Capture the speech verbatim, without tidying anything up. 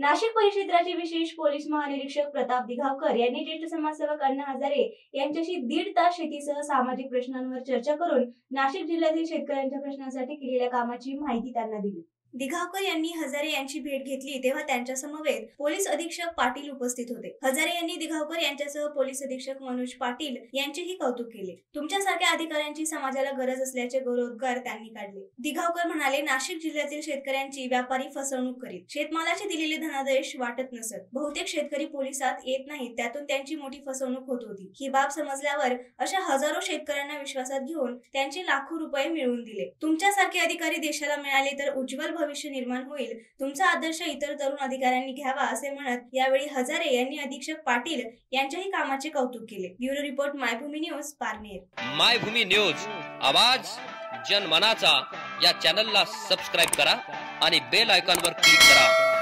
नाशिक परिक्षेत्राचे विशेष पोलीस महानिरीक्षक प्रताप दिघावकर यांनी ज्येष्ठ समाजसेवक अण्णा हजारे यांच्याशी दीड तास शेतीसह सामाजिक प्रश्नांवर चर्चा करून नाशिक जिल्ह्यातील शेतकऱ्यांच्या प्रश्नांसाठी केलेल्या कामाची माहिती त्यांना दिली। दिघावकर यांनी हजारे यांची भेट घेतली तेव्हा त्यांच्या समवेत पोलीस अधीक्षक पाटील उपस्थित होते। हजारे यांनी दिघावकर यांच्यासह पोलीस अधीक्षक मनोज पाटील यांचेही कौतुक केले। तुमच्यासारख्या अधिकाऱ्यांची समाजाला गरज असल्याचे गौरवोद्गार त्यांनी काढले। दिघावकर म्हणाले, नाशिक जिल्ह्यातील शेतकऱ्यांची व्यापारी फसवणूक करीत, शेतमालाचे दिलेले धनादेश वाटत नसत। बहुतेक शेतकरी पोलिसात येत नाहीत, त्यातून त्यांची मोठी फसवणूक होत होती। ही बाब समजल्यावर अशा हजारो शेतकऱ्यांना विश्वासात घेऊन त्यांचे लाखो रुपये मिळवून दिले। तुमच्यासारखे अधिकारी देशाला मिळाले तर उज्ज्वल भविष्य निर्माण होईल। तुमचा आदर्श इतर तरुण अधिकाऱ्यांनी घ्यावा असे म्हणत यावेळी हजारे यांनी अधीक्षक पाटील यांच्याही कामाचे कौतुक केले। Bureau report, Maybhumi news, Parner. Maybhumi news, आवाज जनमनाचा या चॅनलला सबस्क्राइब करा आणि बेल आयकॉनवर क्लिक करा।